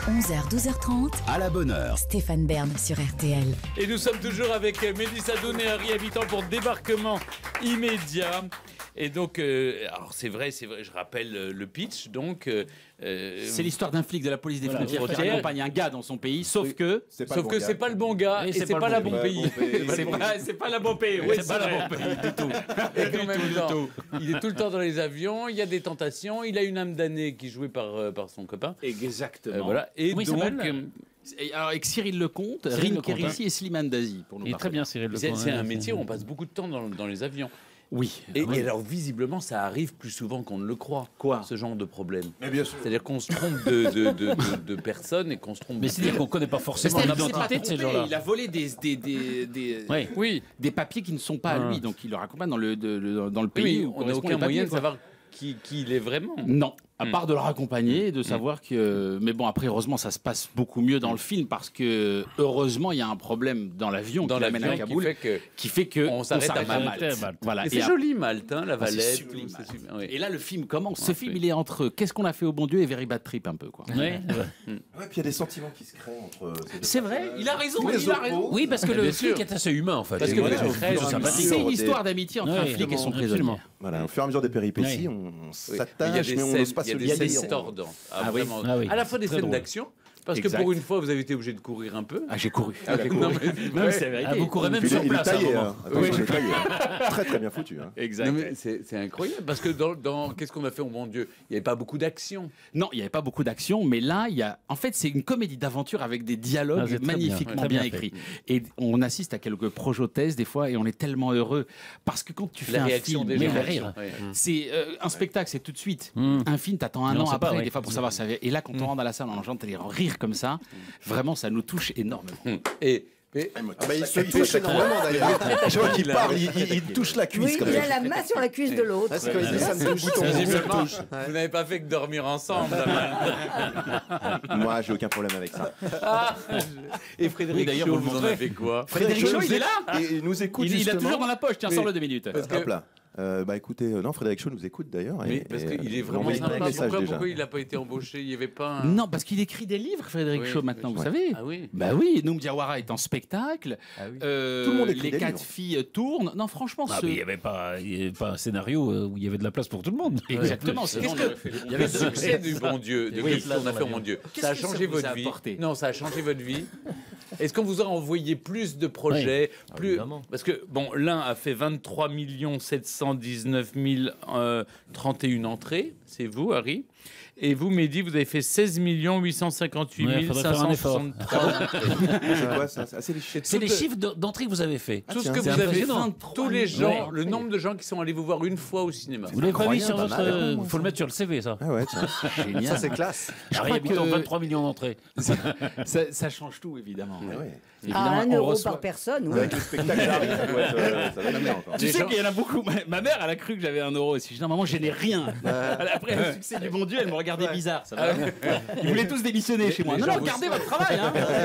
11h, 12h30. À la bonne heure. Stéphane Bern sur RTL. Et nous sommes toujours avec Mélissa Doun et Harry Habitant pour débarquement immédiat. Et donc, alors c'est vrai, je rappelle le pitch. Donc, c'est l'histoire d'un flic de la police des frontières qui accompagne un gars dans son pays, sauf que c'est pas le bon gars et c'est pas le bon pays. C'est pas le bon pays. Oui, c'est pas le bon pays du tout. Et en même temps, il est tout le temps dans les avions. Il y a des tentations. Il a une âme damnée qui est jouée par son copain. Exactement. Voilà. Et oui, donc. Alors avec Cyril Lecomte, Rim Kérissi et Slimane Dazi. Il est très bien Cyril Lecomte. C'est un métier où on passe beaucoup de temps dans les avions. Oui. Et alors, visiblement, ça arrive plus souvent qu'on ne le croit. Quoi ? Ce genre de problème. Mais bien sûr. C'est-à-dire qu'on se trompe de personnes et qu'on se trompe. Mais c'est-à-dire qu'on ne connaît pas forcément l'identité de ces gens-là. Il a volé des papiers qui ne sont pas à lui, donc il le accompagne dans le pays. Oui, on n'a aucun moyen de savoir qui il est vraiment. Non. À part de le raccompagner et de savoir que... Mais bon, après, heureusement, ça se passe beaucoup mieux dans le film parce que, heureusement, il y a un problème dans l'avion qui l'amène à Kaboul qui fait que on s'arrête à Malte. Voilà. Et c'est joli, Malte, hein, la Valette. C'est sublime, Malte. Et là, le film commence. Ce film, il est entre Qu'est-ce qu'on a fait au bon Dieu et Very Bad Trip, un peu, quoi. Ouais, puis il y a des sentiments qui se créent entre ces deux. C'est vrai, il a raison. Oui, parce que le flic est assez humain, en fait. Parce que c'est une histoire d'amitié entre un flic et son prisonnier. Voilà, au fur et à mesure des péripéties, on s'attache, mais on n'ose pas se il y a des scènes tordants. À la fois des scènes d'action. Parce que pour une fois, vous avez été obligé de courir un peu. Ah, j'ai couru. Non, c'est la vérité. Vous courez même sur place. Très très bien foutu. Exact. C'est incroyable. Parce que dans Qu'est-ce qu'on a fait, oh mon Dieu, il n'y avait pas beaucoup d'action. Non, il n'y avait pas beaucoup d'action. Mais là, en fait, c'est une comédie d'aventure avec des dialogues magnifiquement bien écrits. Et on assiste à quelques projotesses des fois et on est tellement heureux. Parce que quand tu fais un film, c'est un spectacle, c'est tout de suite. Un film, t'attends un an après, des fois, pour savoir ça. Et là, quand on rentre dans la salle, on entend les rire comme ça, vraiment ça nous touche énormément. Il se touche énormément d'ailleurs. Je vois qu'il parle, il touche la cuisse. Oui, il a la main sur la cuisse de l'autre. Vous n'avez pas fait que dormir ensemble. Moi, j'ai aucun problème avec ça. Et Frédéric Shaw, vous en avez quoi? Frédéric Shaw, il est là. Il nous écoute. Il a toujours dans la poche. Tiens, sors-le 2 minutes. Hop là. Écoutez, non, Frédéric Shaw nous écoute d'ailleurs. Parce qu'il est vraiment sympa. Pourquoi il n'a pas été embauché? Il n'y avait pas un... Non, parce qu'il écrit des livres, Frédéric Shaw, maintenant, vous savez. Ah oui. Bah oui, Noum Diawara est en spectacle. Tout le monde écrit les 4 filles tournent. Non, franchement, il n'y avait pas un scénario où il y avait de la place pour tout le monde. Exactement. Il y avait le succès du bon Dieu, de Qu'est-ce qu'on a fait au bon Dieu. Ça a changé votre vie. Non, ça a changé votre vie. Est-ce qu'on vous a envoyé plus de projets, plus... Parce que bon, l'un a fait 23 719 031 entrées, c'est vous, Harry. Et vous, Mehdi, vous avez fait 16 858 563. C'est quoi ça? C'est les chiffres d'entrée que vous avez fait. Tout ce que vous avez fait, tous les gens, le nombre de gens qui sont allés vous voir une fois au cinéma. Vous l'avez pas mis sur votre... Il faut le mettre sur le CV, ça. Ah ouais, génial. Ça, c'est classe. Harry Habitant, 23 millions d'entrées. Ça change tout, évidemment. À 1 euro par personne, oui. Le spectacle arrive, ça va être bien encore. Tu sais qu'il y en a beaucoup. Ma mère, elle a cru que j'avais 1 euro aussi. Je dis, non, maman, je n'ai rien. Après le succès du bon Dieu, elle me regardait bizarre. Ça va. Ils voulaient tous démissionner chez moi. Non, regardez votre travail.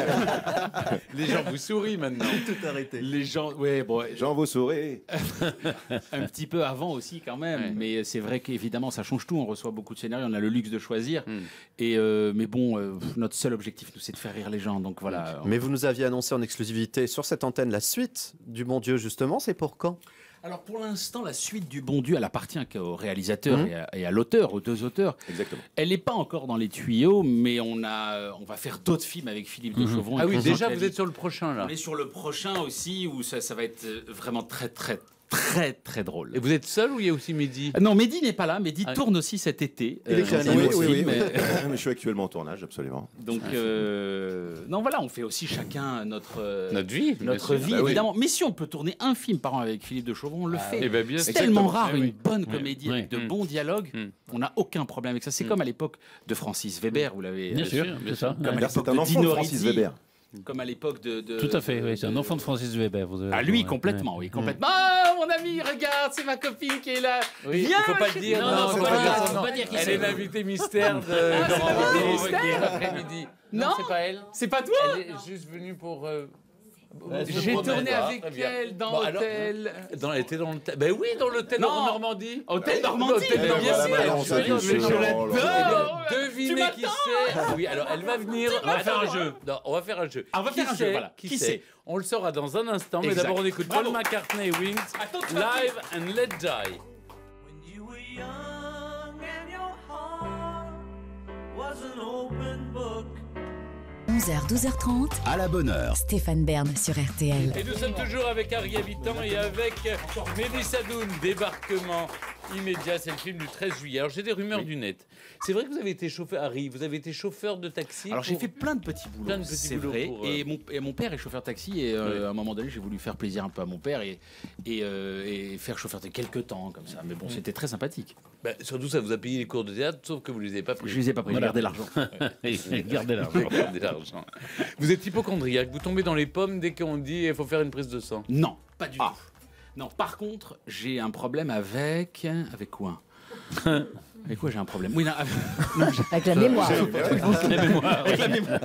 Les gens vous sourient maintenant. Tout arrêté. Les gens, Jean vous sourez. Un petit peu avant aussi, quand même. Mais c'est vrai qu'évidemment, ça change tout. On reçoit beaucoup de scénarios, on a le luxe de choisir. Mais bon, notre seul objectif, nous, c'est de faire rire les gens. Donc voilà. Mais vous nous aviez annoncé en exclusivité sur cette antenne la suite du Bon Dieu, justement. C'est pour quand? Alors pour l'instant, la suite du Bon Dieu, elle appartient qu'au réalisateur et à l'auteur, aux 2 auteurs. Exactement. Elle n'est pas encore dans les tuyaux, mais on va faire d'autres films avec Philippe de Chauvron. Ah oui, déjà vous êtes sur le prochain là. On est sur le prochain aussi, où ça va être vraiment très drôle. Et vous êtes seul ou il y a aussi Mehdi? Non, Mehdi n'est pas là. Mehdi tourne aussi cet été. Il écrit oui. Mais je suis actuellement en tournage, absolument. Donc, non, voilà, on fait aussi chacun notre vie, bah évidemment. Mais si on peut tourner un film par an avec Philippe de Chauvron, on le fait. C'est exactement. tellement rare, une bonne comédie avec de bons dialogues. On n'a aucun problème avec ça. C'est comme à l'époque de Francis Weber, vous l'avez... Bien sûr, c'est ça. C'est un enfant de Francis Weber. Comme à l'époque de... Tout à fait, oui, c'est un enfant de Francis Weber. Ah, lui, complètement, oui, complètement. Ah, mon ami, regarde, c'est ma copine qui est là. Oui, il ne faut pas le dire. Non, faut pas dire. Elle est l'invitée mystère de Laurent Wauquiez l'après-midi. Non, c'est pas elle. C'est pas toi. Elle est juste venue pour... J'ai tourné avec elle dans l'hôtel. Elle était dans l'hôtel. Ben oui, dans l'hôtel en Normandie. Hôtel Normandie. Bien sûr. Je l'adore. Devinez qui c'est. Oui, alors elle va venir. On va faire un jeu. Non, on va faire un jeu. On va faire un jeu, voilà. Qui c'est? On le saura dans un instant, mais d'abord on écoute Paul McCartney et Wings, Live and Let Die. 11h, 12h30. À la bonne heure. Stéphane Bern sur RTL. Et nous sommes toujours avec Harry Habitant et avec Mélissa Doun. Débarquement immédiat, c'est le film du 13 juillet. Alors j'ai des rumeurs du net. C'est vrai que vous avez été chauffeur, Harry, vous avez été chauffeur de taxi. Alors j'ai fait plein de petits boulots, c'est vrai. Et mon père est chauffeur taxi et à un moment donné j'ai voulu faire plaisir un peu à mon père et faire chauffeur de quelques temps comme ça. Mais bon, c'était très sympathique. Bah, surtout ça vous a payé les cours de théâtre, sauf que vous les avez pas pris. Je les ai pas pris, gardez l'argent. Gardez l'argent. Vous êtes hypochondriaque, vous tombez dans les pommes dès qu'on dit il faut faire une prise de sang. Non, pas du tout. Non, par contre, j'ai un problème avec quoi? Avec quoi j'ai un problème? Oui, non, avec la mémoire. Avec la mémoire.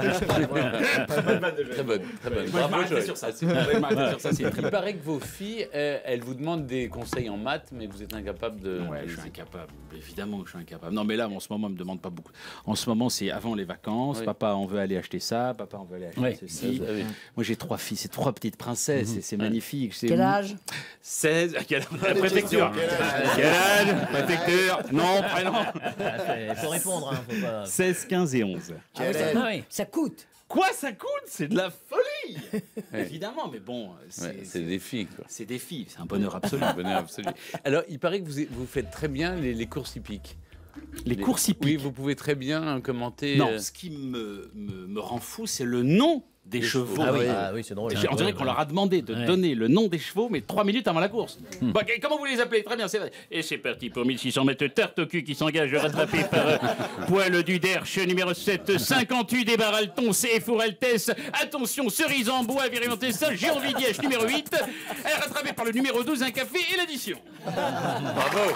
Très bonne. Bravo, sur ça. Il paraît que vos filles, elles vous demandent des conseils en maths, mais vous êtes incapable de... Ouais, je suis incapable. Évidemment que je suis incapable. Non, mais là, en ce moment, on me demande pas beaucoup. En ce moment, c'est avant les vacances. Oui. Papa, on veut aller acheter ça. Papa, on veut aller acheter ceci. Moi, j'ai 3 filles. C'est 3 petites princesses. Et c'est magnifique. Quel âge? 16. Quel âge? Préfecture. Quel âge? Préfecture. Non, prénom. Il faut répondre. Faut pas... 16, 15 et 11. Ça coûte. Quoi, ça coûte? C'est de la folie. Évidemment, mais bon, c'est des filles. C'est des filles, c'est un bonheur absolu. Alors, il paraît que vous faites très bien les courses hippiques. Les courses hippiques. Oui, vous pouvez très bien commenter. Non, ce qui me rend fou, c'est le nom des chevaux. Ah oui, c'est drôle. On dirait qu'on leur a demandé de donner le nom des chevaux, mais 3 minutes avant la course. Bah, comment vous les appelez? Très bien, c'est vrai. Et c'est parti pour 1600 mètres tarte au cul qui s'engage rattrapé par Poil du Derche, numéro 7, 58 des Baralton, C. Fouraltès. Attention, cerise en bois, virulentée, ça, j'ai envie d'Iège, numéro 8. Elle est rattrapée par le numéro 12, un café et l'addition. Bravo.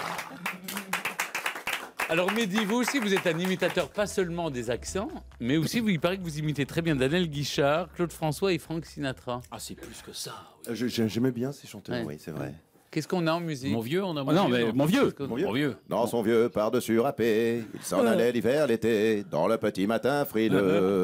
Alors Mehdi, vous aussi, vous êtes un imitateur pas seulement des accents, mais aussi, il paraît que vous imitez très bien Daniel Guichard, Claude François et Frank Sinatra. Ah, c'est plus que ça. Oui. J'aimais bien ces chanteurs, oui, c'est vrai. Qu'est-ce qu'on a en musique? Mon vieux, on a mon vieux. Dans son vieux par-dessus râpé, il s'en allait l'hiver, l'été, dans le petit matin frileux.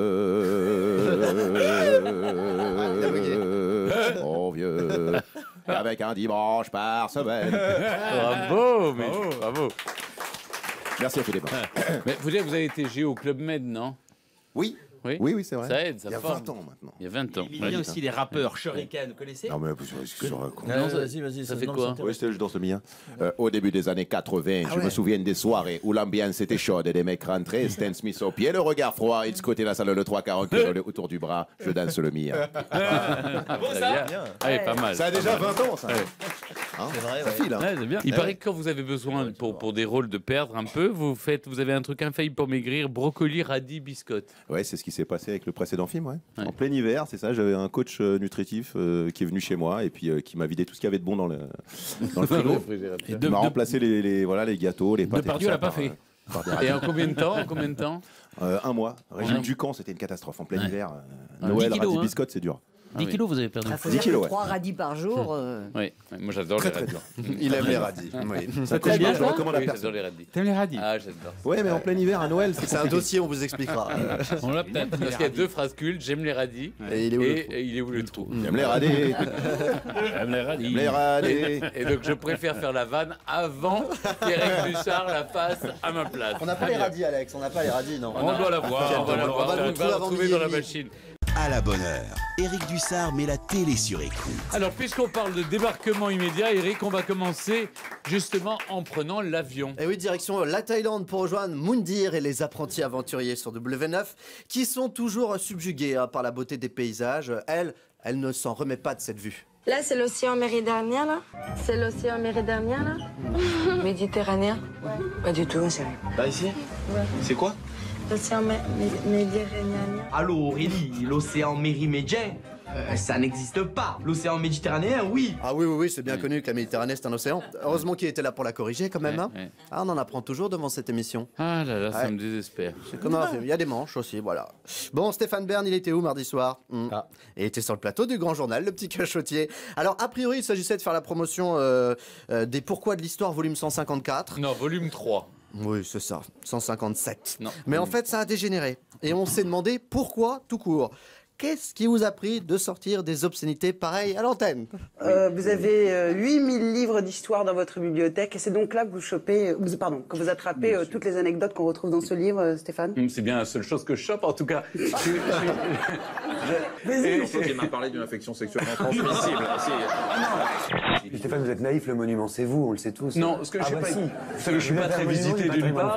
Mon vieux, avec un dimanche par semaine. Bravo, bravo. Merci à Philippe. Mais vous avez été géo au Club Med, non? Oui, c'est vrai. Ça aide, ça Il y a 20 ans maintenant. Il y a 20 ans. Il y a aussi les rappeurs Shuriken, vous connaissez? Non, mais vas-y. Ça fait quoi? Oui, c'était juste dans ce mien. Au début des années 80, je me souviens des soirées où l'ambiance était chaude et des mecs rentraient, Stan Smith au pied, le regard froid, il scotait la salle le 3-40 autour du bras, je danse le mien. Bon, ça? Oui, pas mal. Ça a déjà 20 ans, ça. C'est vrai, ça file, hein. C'est bien. Il paraît que quand vous avez besoin pour des rôles de perdre un peu, vous avez un truc infaillible pour maigrir, brocoli, radis, biscotte. Ouais, c'est ce qui s'est passé avec le précédent film, En plein hiver, c'est ça, j'avais un coach nutritif qui est venu chez moi et puis qui m'a vidé tout ce qu'il y avait de bon dans le frigo. Il m'a remplacé les gâteaux, les pâtes. Depardieu l'a pas fait. Et en combien de temps? Un mois. Régime Ducamp, c'était une catastrophe en plein hiver. Noël, radis, biscotte, c'est dur. 10 kilos, vous avez perdu. Il faut dire que 3 radis par jour. Oui, moi j'adore les radis. Il aime les radis. Ça coûte bien, je le recommande à Oui, personne. j'adore les radis. T'aimes les radis? Ah, j'adore. Ouais, mais en plein hiver, à Noël, C'est un dossier, on vous expliquera. On l'a peut-être. Parce qu'il y a 2 phrases cultes, j'aime les radis Et il est où le trou. J'aime les radis. J'aime les radis. Les radis. Et donc je préfère faire la vanne avant qu'Éric Bussard la fasse à ma place. On n'a pas les radis, Alex. On n'a pas les radis, non. On doit la voir, on va la trouver dans la machine. À la bonne heure, Éric Dussard met la télé sur écoute. Alors, puisqu'on parle de débarquement immédiat, Éric, on va commencer justement en prenant l'avion. Et oui, direction la Thaïlande pour rejoindre Moundir et les apprentis aventuriers sur W9 qui sont toujours subjugués par la beauté des paysages. Elle ne s'en remet pas de cette vue. Là, c'est l'océan méridionien, là. C'est l'océan méridionien, là. Méditerranéen. Pas du tout, ma chérie. Là, ici? Ouais. C'est quoi? L'océan méditerranéen. Allô Aurélie, l'océan Méridien. Ça n'existe pas. L'océan Méditerranéen, oui. Ah oui, c'est bien connu que la Méditerranée, c'est un océan. Heureusement qu'il était là pour la corriger quand même. Hein. Ah, on en apprend toujours devant cette émission. Ah là là, ça me désespère. C'est comme un film. Il y a des manches aussi, voilà. Bon, Stéphane Bern, il était où mardi soir? Il était sur le plateau du Grand Journal, le petit cachotier. Alors, a priori, il s'agissait de faire la promotion des Pourquoi de l'Histoire, volume 154. Non, volume 3. Oui, c'est ça, 157. Non. Mais en fait, ça a dégénéré. Et on s'est demandé pourquoi tout court. Qu'est-ce qui vous a pris de sortir des obscénités pareilles à l'antenne? Vous avez 8000 livres d'histoire dans votre bibliothèque et c'est donc là que vous chopez, que vous attrapez toutes les anecdotes qu'on retrouve dans ce livre, Stéphane? C'est bien la seule chose que je chope, en tout cas. Vas-y. Il m'a parlé d'une infection sexuellement transmissible. Stéphane, vous êtes naïf, le monument, c'est vous, on le sait tous. Non, ce que je sais pas. Si. Vous savez, je suis pas très visité d'une part.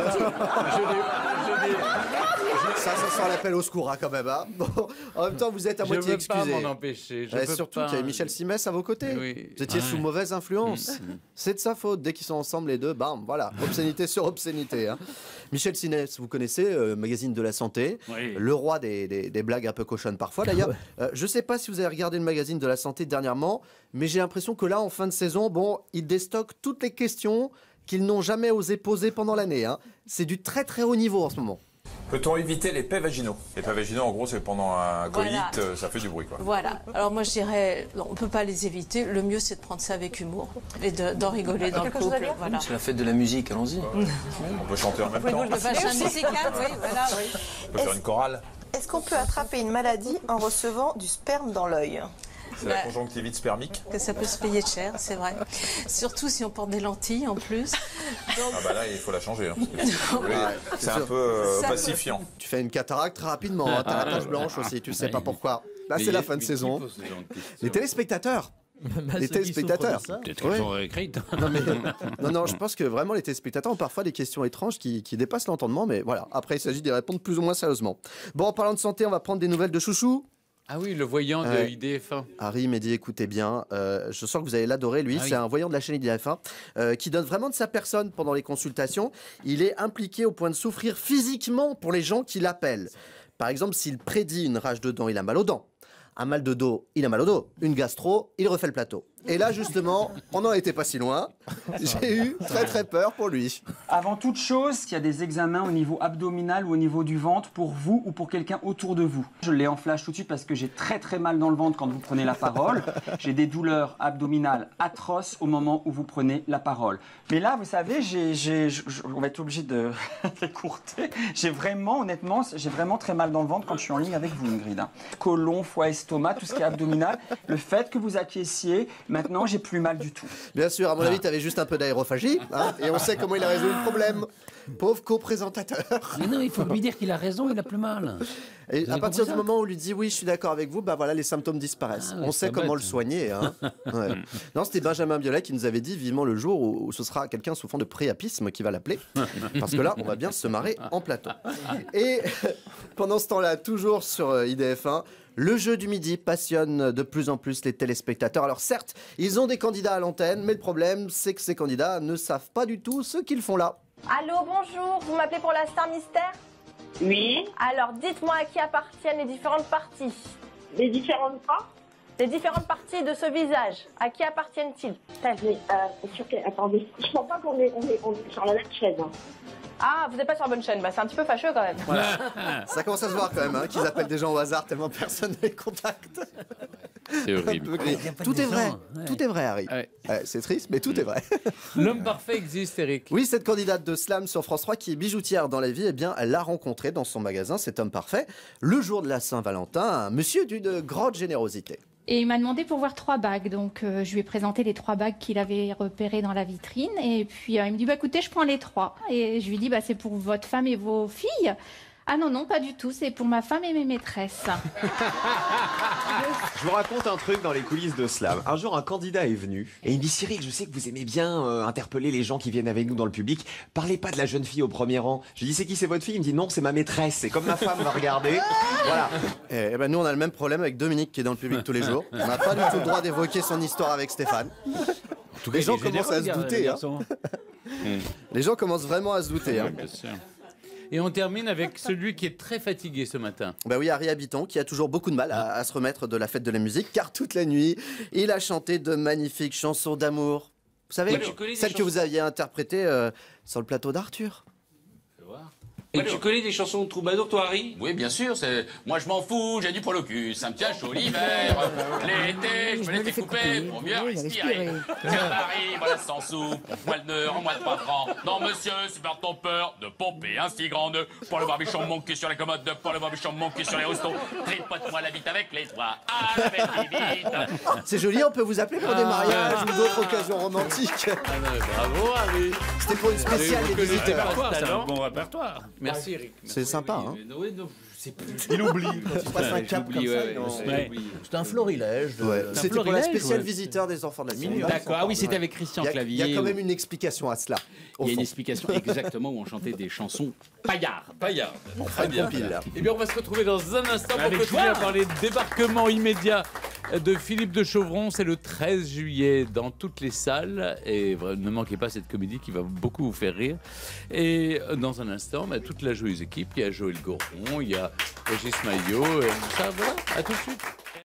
Ça sent l'appel au secours, hein, quand même. Hein. Bon, en même temps, vous êtes à moitié excusé. Je ne peux pas m'en empêcher. Surtout qu'il y a Michel Simès à vos côtés. Oui. Vous étiez sous mauvaise influence. C'est de sa faute. Dès qu'ils sont ensemble, les deux, bam, voilà. Obscénité sur obscénité. Hein. Michel Simès, vous connaissez, magazine de la santé, le roi des blagues un peu cochonnes parfois. D'ailleurs, je ne sais pas si vous avez regardé le magazine de la santé dernièrement, mais j'ai l'impression que là, en fin de saison, il déstocke toutes les questions qu'ils n'ont jamais osé poser pendant l'année. Hein. C'est du très très haut niveau en ce moment. Peut-on éviter les paix vaginaux? Les paix vaginaux, en gros, c'est pendant un coït, ça fait du bruit, quoi. Voilà. Alors moi, je dirais, on ne peut pas les éviter. Le mieux, c'est de prendre ça avec humour et d'en rigoler dans le couple. Voilà. C'est la fête de la musique, allons-y. On peut chanter en même temps. On peut faire un musical, oui, voilà. On peut faire une chorale. Est-ce qu'on peut attraper une maladie en recevant du sperme dans l'œil? C'est la conjonctivite spermique. Que ça peut se payer cher, c'est vrai. Surtout si on porte des lentilles en plus. Donc... Ah bah là, il faut la changer. Hein, c'est un peu pacifiant. Tu fais une cataracte très rapidement. Hein. T'as la page blanche aussi, tu sais pas pourquoi. Là, c'est la fin de saison. Les téléspectateurs. Les téléspectateurs. Peut-être qu'ils sont écrites. Non, je pense que vraiment les téléspectateurs ont parfois des questions étranges qui dépassent l'entendement, mais voilà. Après, il s'agit d'y répondre plus ou moins sérieusement. Bon, en parlant de santé, on va prendre des nouvelles de Chouchou. Ah oui, le voyant de IDF1. Harry, Mehdi, écoutez bien. Je sens que vous allez l'adorer, lui. C'est un voyant de la chaîne IDF1 qui donne vraiment de sa personne pendant les consultations. Il est impliqué au point de souffrir physiquement pour les gens qui l'appellent. Par exemple, s'il prédit une rage de dents, il a mal aux dents. Un mal de dos, il a mal au dos. Une gastro, il refait le plateau. Et là, justement, on n'en était pas si loin. J'ai eu très très peur pour lui. Avant toute chose, il y a des examens au niveau abdominal ou au niveau du ventre pour vous ou pour quelqu'un autour de vous. Je l'ai en flash tout de suite parce que j'ai très très mal dans le ventre quand vous prenez la parole. J'ai des douleurs abdominales atroces au moment où vous prenez la parole. Mais là, vous savez, on va être obligé de d'écourter. Honnêtement, j'ai vraiment très mal dans le ventre quand je suis en ligne avec vous, Ingrid. Côlon, foie, estomac, tout ce qui est abdominal. Le fait que vous acquiesciez, maintenant, j'ai plus mal du tout. Bien sûr, à mon avis, tu avais juste un peu d'aérophagie, hein, et on sait comment il a résolu le problème. Pauvre co-présentateur. Mais non, il faut lui dire qu'il a raison, il a plus mal. Et à partir du moment où on lui dit oui, je suis d'accord avec vous, bah voilà, les symptômes disparaissent. On sait comment le soigner. Hein. Ouais. Non, c'était Benjamin Biolay qui nous avait dit vivement le jour où ce sera quelqu'un souffrant de priapisme qui va l'appeler. Parce que là, on va bien se marrer en plateau. Et pendant ce temps-là, toujours sur IDF1, le jeu du midi passionne de plus en plus les téléspectateurs. Alors certes, ils ont des candidats à l'antenne, mais le problème, c'est que ces candidats ne savent pas du tout ce qu'ils font là. Allô, bonjour, vous m'appelez pour la Star Mystère? Oui. Alors, dites-moi à qui appartiennent les différentes parties. Les différentes quoi? Les différentes parties de ce visage. À qui appartiennent-ils? C'est sûr que... Attendez, je pense pas qu'on est sur la même chaîne. Hein. Ah, vous n'êtes pas sur la bonne chaîne. Bah, c'est un petit peu fâcheux quand même. Voilà. Ça commence à se voir quand même, hein, qu'ils appellent des gens au hasard tellement personne ne les contacte. C'est horrible. Tout est vrai. Tout est vrai, Harry. Ouais. C'est triste, mais tout est vrai. L'homme parfait existe, Eric. Oui, cette candidate de Slam sur France 3 qui est bijoutière dans la vie, eh bien, elle l'a rencontré dans son magasin, cet homme parfait, le jour de la Saint-Valentin, un monsieur d'une grande générosité. Et il m'a demandé pour voir 3 bagues. Donc, je lui ai présenté les 3 bagues qu'il avait repérées dans la vitrine. Et puis, il me dit, bah, écoutez, je prends les 3. Et je lui dis, bah, c'est pour votre femme et vos filles. Ah non, non, pas du tout. C'est pour ma femme et mes maîtresses. Je vous raconte un truc dans les coulisses de Slam. Un jour, un candidat est venu et il me dit, Cyril, je sais que vous aimez bien interpeller les gens qui viennent avec nous dans le public. Parlez pas de la jeune fille au premier rang. Je lui dis, c'est qui, c'est votre fille? Il me dit, non, c'est ma maîtresse. C'est comme ma femme va regarder. Voilà. Et ben nous, on a le même problème avec Dominique qui est dans le public tous les jours. On n'a pas du tout le droit d'évoquer son histoire avec Stéphane. Les gens commencent à se douter. Hein. Les gens commencent vraiment à se douter. Hein. Bien sûr. Et on termine avec celui qui est très fatigué ce matin. Bah oui, Harry Habitant, qui a toujours beaucoup de mal à se remettre de la fête de la musique, car toute la nuit, il a chanté de magnifiques chansons d'amour. Vous savez, celles que vous aviez interprétées sur le plateau d'Arthur. Et tu connais des chansons de troubadour, toi, Harry? Oui, bien sûr. Moi, je m'en fous, j'ai du poil au cul. Ça me tient chaud l'hiver. L'été, je me les fais couper pour mieux respirer. Tiens, Harry, voilà 100 sous pour poil nœud en moins de 3 francs. Non, monsieur, c'est par ton peur de pomper un si grand nœud. Pour le barbichon, mon cul sur la commode. Pour le barbichon, mon cul sur les rostons. Tripote-moi la bite avec les doigts. Ah, la bête vite. C'est joli, on peut vous appeler pour des mariages ou d'autres occasions romantiques. Bravo, Harry. C'était pour une spéciale des visiteurs. C'est un bon répertoire. Merci, Eric. C'est sympa, hein. Il oublie. Il passe un cap comme ça. C'est un florilège. C'était pour la spéciale visiteur des enfants de la nuit. D'accord. Ah oui, c'était avec Christian Clavier. Il y a quand même une explication à cela. Il y a une explication exactement où on chantait des chansons paillardes. Très bien. Et bien, on va se retrouver dans un instant pour continuer à parler de débarquement immédiat de Philippe de Chauvron. C'est le 13 juillet dans toutes les salles. Et ne manquez pas cette comédie qui va beaucoup vous faire rire. Et dans un instant, toute la joyeuse équipe. Il y a Joël Goron, il y a Régis Maillot. Et tout ça, voilà. À tout de suite.